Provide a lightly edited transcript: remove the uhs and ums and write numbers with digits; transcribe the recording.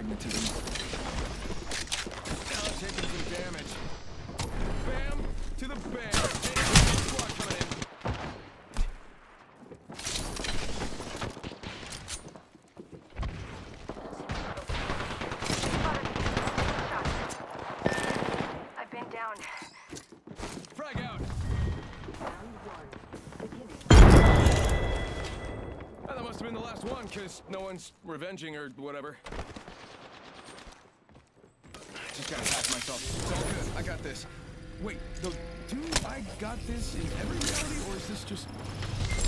magnetism. Now taking some damage. Bam! To the bam! Squad coming in. I've been down. Frag out! Well, that must have been the last one, because no one's revenging or whatever. Just gotta pack myself. It's all good. I got this. Wait, do I got this in every reality, or is this just...